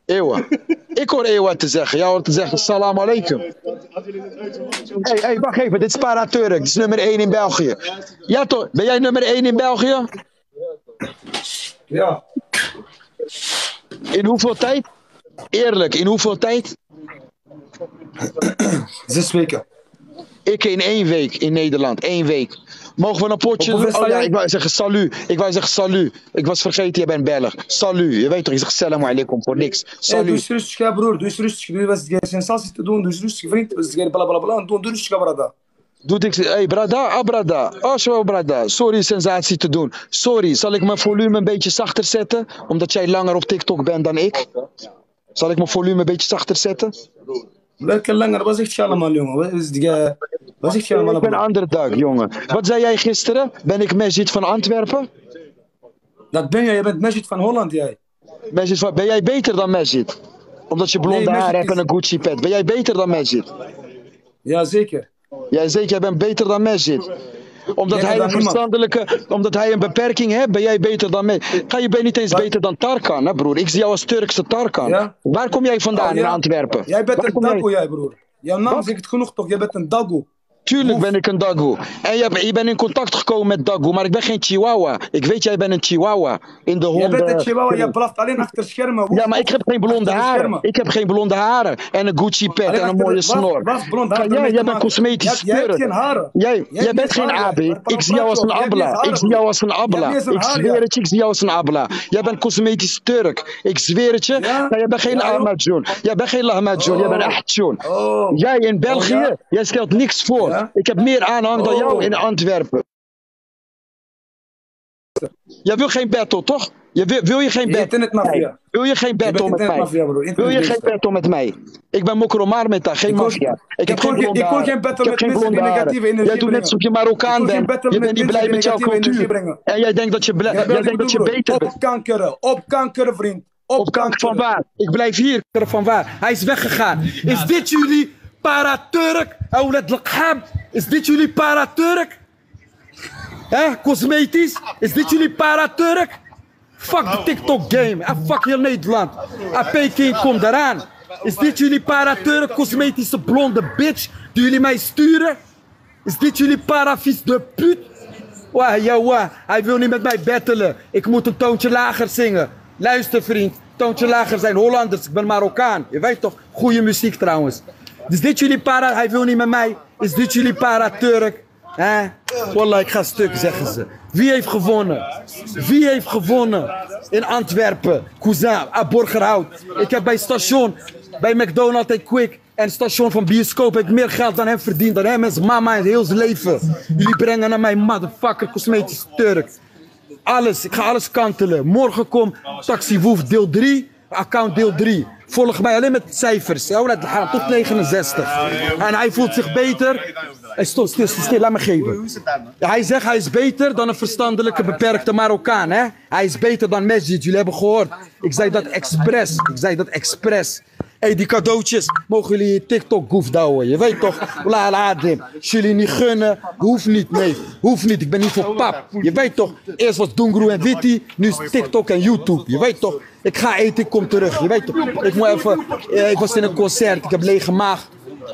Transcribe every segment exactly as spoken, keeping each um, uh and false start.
Ewa. Ik hoor Ewa te zeggen. Jij hoort te zeggen salam alaikum. Hé, hey, wacht even. Dit is Para-Turk. Dit is nummer één in België. Ja toch? Ben jij nummer één in België? Ja. In hoeveel tijd? Eerlijk, in hoeveel tijd? Zes weken. Ik in één week in Nederland. Één week. Mogen we een potje doen? Oh ja, ik wou zeggen salut. Ik wou zeggen salut. Ik was vergeten, je bent Belg. Salut. Je weet toch, je zegt salam alaikum voor niks. Salut. Hey, doe eens rustig, ja, broer. Doe eens rustig. Nu was het sensatie te doen. Doe eens rustig, vriend. We zijn bla bla bla. Doe rustig, brada. Doe ik, hey brada, ah brada. Oh zo brada. Sorry sensatie te doen. Sorry, zal ik mijn volume een beetje zachter zetten? Omdat jij langer op TikTok bent dan ik. Zal ik mijn volume een beetje zachter zetten? Lekker langer. Wat zegt je allemaal, jongen? Wat is die, uh, wat zegt je allemaal? Ik ben een andere dag, jongen. Wat zei jij gisteren? Ben ik Majid van Antwerpen? Dat ben jij. Je bent Majid van Holland, jij. Majid van, ben jij beter dan Majid? Omdat je blonde Nee, haar hebt is... en een Gucci pet. Ben jij beter dan Majid? Ja, zeker. Jij zeker, jij bent beter dan Majid. Omdat nee, hij een verstandelijke, omdat hij een beperking heeft, ben jij beter dan mij. Ga je ben niet eens Wat? beter dan Tarkan, hè broer? Ik zie jou als Turkse Tarkan. Ja? Waar kom jij vandaan oh, ja? in Antwerpen? Jij bent Waar een dagoe, jij broer. Jouw naam zegt het genoeg toch? Jij bent een dagoe. Tuurlijk ben ik een dagoe. En je, je bent in contact gekomen met dagoe, maar ik ben geen chihuahua. Ik weet, jij bent een chihuahua. In de honden... Jij bent een chihuahua, jij blaft alleen achter schermen. Woef, ja, maar ik heb geen blonde haren. Ik heb geen blonde haren. En een Gucci pet alleen en een mooie snor. Wat blond haar? Jij, jij bent cosmetisch Jij hebt geen haren. Jij, jij bent geen Abi. Ik zie jou als een Abla. Ik zie jou als een Abla. Ik zweer het je, ik zie jou als een Abla. Jij bent cosmetisch Turk. Ik zweer het je. Jij bent geen Ahmadjoen. Jij bent geen Lahmadjoen. Jij bent Ahtjoen. Jij in België, jij stelt niks voor. Ik heb meer aanhang dan jou in Antwerpen. Jij wil geen battle, toch? Je wil, wil je geen battle? Nee. Wil je geen battle met mij? Wil je geen battle met mij? Ik ben Mokromar met dat, geen maffia. Ik heb geen blonde haren. Ik wil geen battle met mensen die negatieve energie Jij doet net alsof je Marokkaan bent. Je bent niet blij met jouw cultuur. En jij denkt dat je, jij denkt dat je beter bent. Opkankeren, opkankeren vriend. Opkankeren van waar? Ik blijf hier. Van waar? Hij is weggegaan. Is dit jullie Para-Turk? Is dit jullie Para-Turk? Hè? Cosmetisch? Is dit jullie Para-Turk? Fuck de TikTok game. En fuck heel Nederland. En Peking komt eraan. Is dit jullie Para-Turk? Cosmetische blonde bitch die jullie mij sturen? Is dit jullie Para-vies de put? Wah, ja, wah. Hij wil niet met mij battelen. Ik moet een toontje lager zingen. Luister vriend. Toontje lager zijn Hollanders. Ik ben Marokkaan. Je weet toch? Goede muziek trouwens. Is dit jullie para... Hij wil niet met mij. Is dit jullie Para-Turk? Hè? Wallah, ik ga stuk, zeggen ze. Wie heeft gewonnen? Wie heeft gewonnen? In Antwerpen. Cousin, à Borgerhout. Ik heb bij station, bij McDonald's en Quick en station van bioscoop heb ik meer geld dan hem verdiend. Dan hem en zijn mama in heel zijn leven. Jullie brengen naar mij motherfucker, cosmetisch Turk. Alles, ik ga alles kantelen. Morgen komt Taxi Woef deel drie, account deel drie. Volg mij alleen met cijfers. Tot negenenzestig. En hij voelt zich beter. Hey, stil, stil, stil, laat me geven. Hij zegt hij is beter dan een verstandelijke beperkte Marokkaan. Hè? Hij is beter dan Majid. Jullie hebben gehoord. Ik zei dat expres. Ik zei dat expres. Hé, hey, die cadeautjes mogen jullie je TikTok goef douwen. Je weet toch? La la dim. Als jullie niet gunnen, hoeft niet. Nee, hoeft niet. Ik ben niet voor pap. Je weet toch? Eerst was Doengroe en Witty. Nu is TikTok en YouTube. Je weet toch? Ik ga eten, ik kom terug. Je weet toch? Ik moet even. Eh, ik was in een concert. Ik heb lege maag.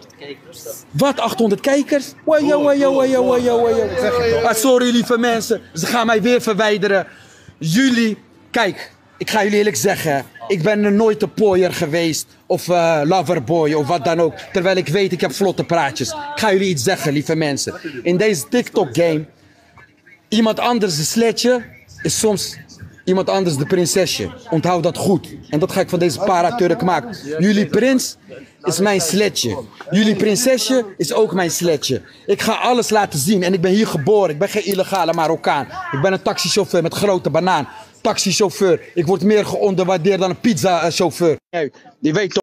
Wat? achthonderd kijkers? Waja, waja, waja, waja, waja. Ah, sorry lieve mensen. Ze gaan mij weer verwijderen. Jullie, kijk. Ik ga jullie eerlijk zeggen, ik ben nooit een pooier geweest of uh, loverboy of wat dan ook. Terwijl ik weet, ik heb vlotte praatjes. Ik ga jullie iets zeggen, lieve mensen. In deze TikTok game, iemand anders de sletje is soms iemand anders de prinsesje. Onthoud dat goed. En dat ga ik van deze Para-Turk maken. Jullie prins is mijn sletje. Jullie prinsesje is ook mijn sletje. Ik ga alles laten zien en ik ben hier geboren. Ik ben geen illegale Marokkaan. Ik ben een taxichauffeur met grote banaan. Taxichauffeur. Ik word meer geonderwaardeerd dan een pizza chauffeur. Je weet toch.